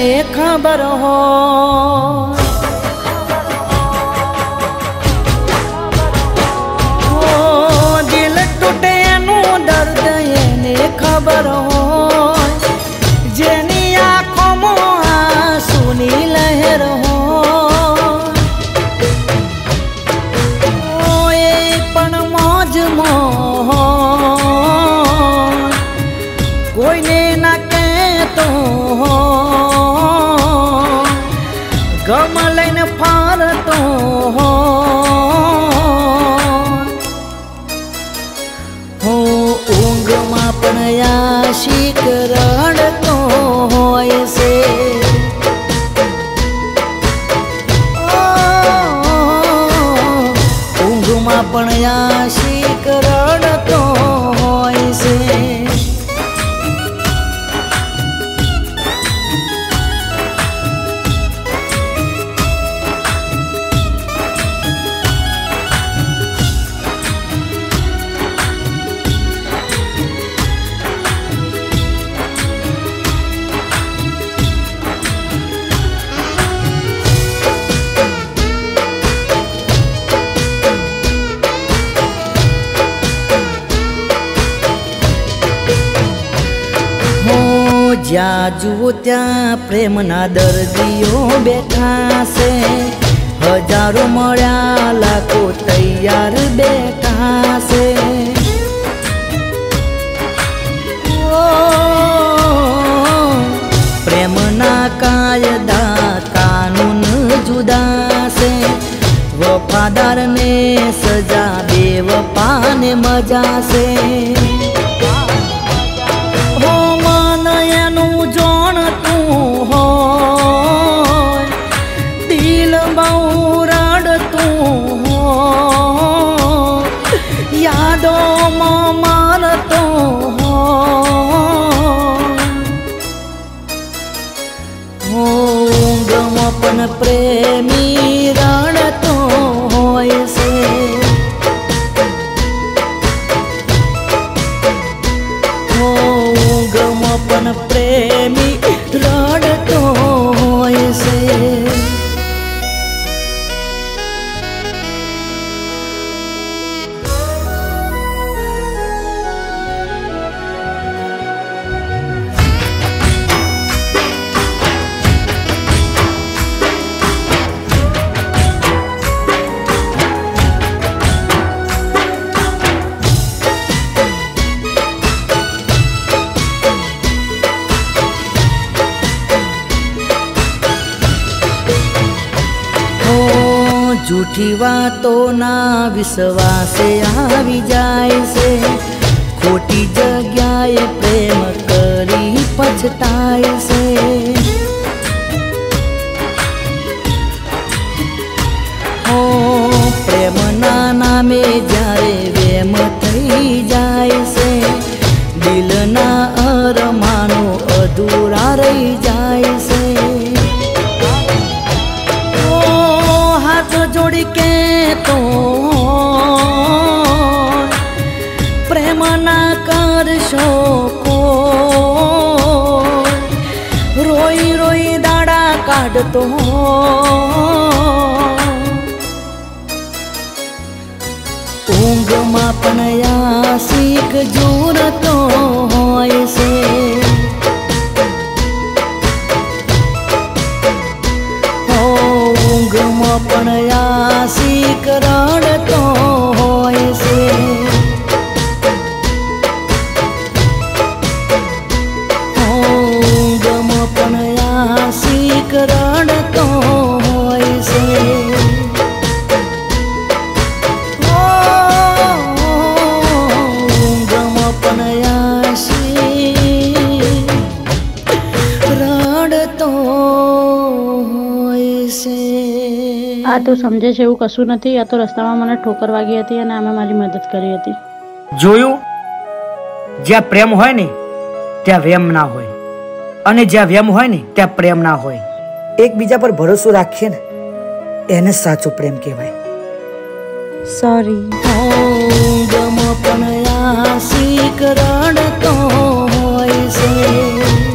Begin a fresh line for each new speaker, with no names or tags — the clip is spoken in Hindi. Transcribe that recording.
खबर हो दिल टूटे नु दर्द एने खबर हो जेनी आँखों में आंसू नी लहर हो पण मौज मोह कोई ने ना कहतो गम लैन फारतो हो ऊंघ में पण आशिक रड़तो होय से ऊंघ में पण आशिक रड़तो होय से ज्या जुओ त्या प्रेमना दर्दीओ बैठा से हजारों मळ्या लाखो तैयार बैठा से प्रेमना कायदा कानून जुदा से वफादार ने सजा बेवफा ने मजा से दिल बहु तू हो यादों में मारतो हो गम अपन प्रेमी रणतो होय से गम अपन प्रेमी रड़तो होय से झूठी बातों ना विश्वास आवी जाए से खोटी जग्याए प्रेम करी पछताए से प्रेम ना नामे जारे वेम थई जाए से दिल ना अरमानो अधूरा रही जाए से जोड़ी के तो प्रेम ना कर शोको रोई रोई दाड़ा काढ़तो ऊंघ में पण आशिक जुरतो होय से पण आशिक रड़तो होय से गम पण आशिक रड़तो होय से गम पण आशिक रड़तो होय से
आ तो समझे छे एवुं कशुं नथी। आ तो रસ્તાमां मने ठोकर वागी हती अने आमे मारी मदद करी हती।
जोयुं ज्यां प्रेम होय ने त्यां वेम ना होय अने ज्यां वेम होय ने त्यां प्रेम ना होय। एकबीजा पर भरोसो राखीए ने एने साचो प्रेम कहेवाय।
सॉरी
गम पण आशिक रड़तो होय से।